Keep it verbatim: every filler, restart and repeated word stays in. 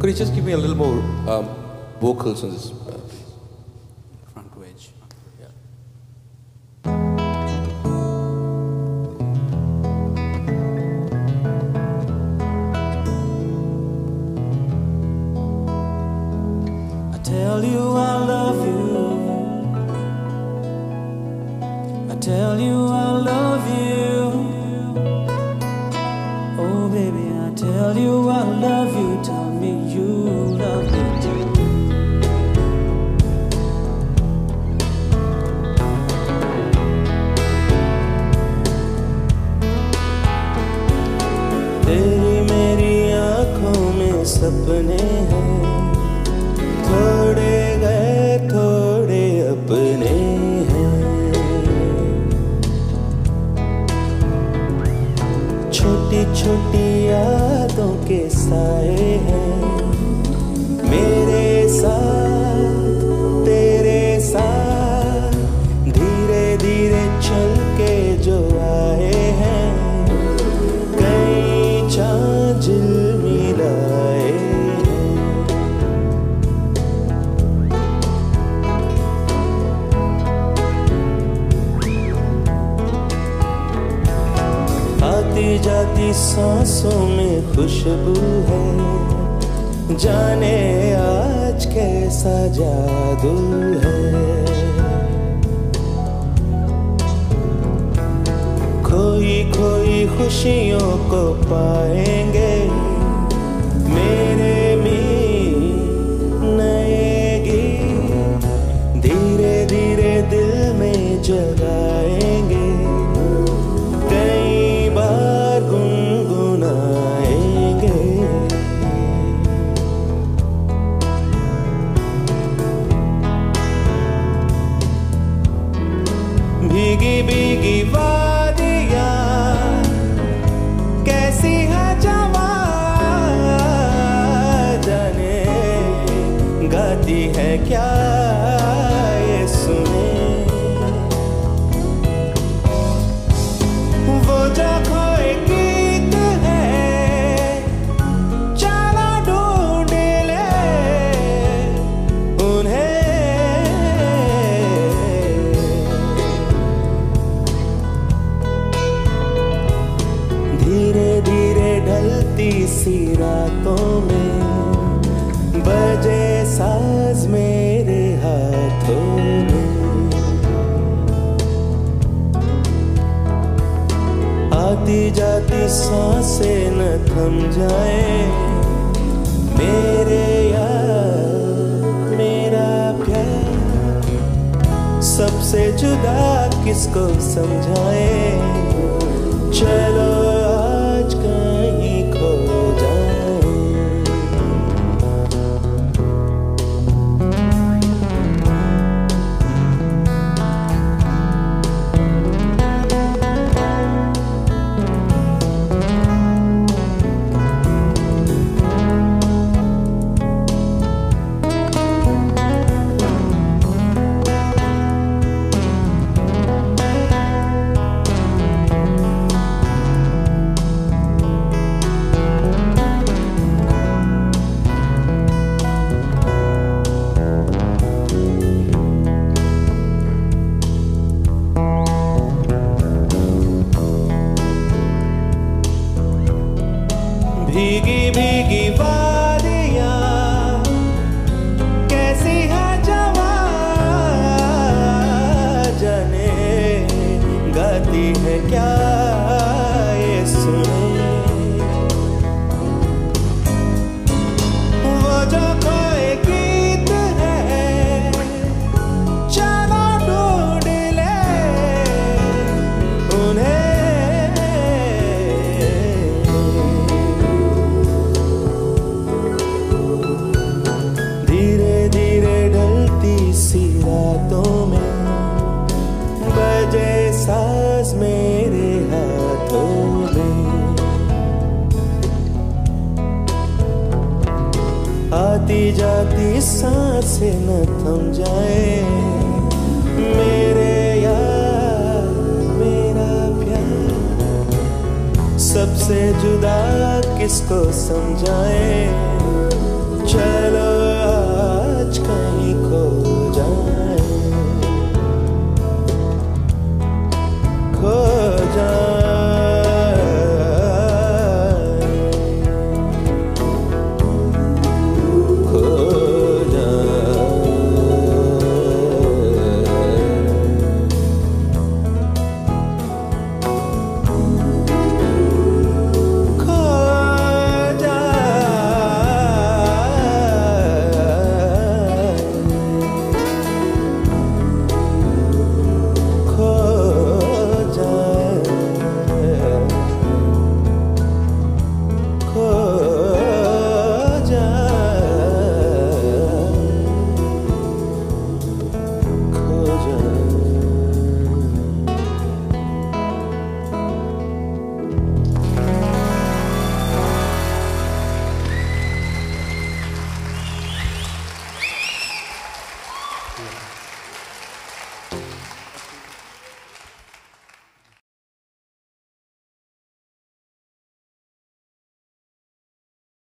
Could you just give me a little more um, vocals on this? Uh, Front wedge. yeah. I tell you I love you. I tell you I love you. Oh baby, I tell you I love you. Tell me you love me too. तेरी मेरी आँखों में सपने हैं, थोड़े गए थोड़े अपने हैं। छोटी छोटी यादों के साए हैं, मेरे साथ तेरे साथ धीरे धीरे चल के जो आए हैं। कई चांद मिलाए आती जाती सांसों में खुशबू है, जाने आज कैसा जादू है। खोई खोई खुशियों को पाएंगे, मेरे मीत नए गीत धीरे धीरे दिल में जगाएंगे। कई बार गुनगुनाएंगे। भीगी भीगी वादियाँ कैसी है जवां, जाने गाती है क्या ये सुने। वो जो खोए गीत है चला ढूंढ ले उन्हें। धीरे धीरे ढलती सी रातों में बजे साज मेरे हाथों में। आती जाती सांसें न थम जाए, मेरे यार मेरा प्यार सबसे जुदा किसको समझाए। चलो आज कहीं खो जाए। भीगी भीगी वादियाँ कैसी है जवां, जाने गाती है क्या ये सुने। वो जो खोए गीत है चलो ढूंढ ले उन्हें। रातों में बजे साज मेरे हाथों में। आती जाती सांसें न थम जाए, मेरे यार मेरा प्यार सबसे जुदा किसको समझाए। चलो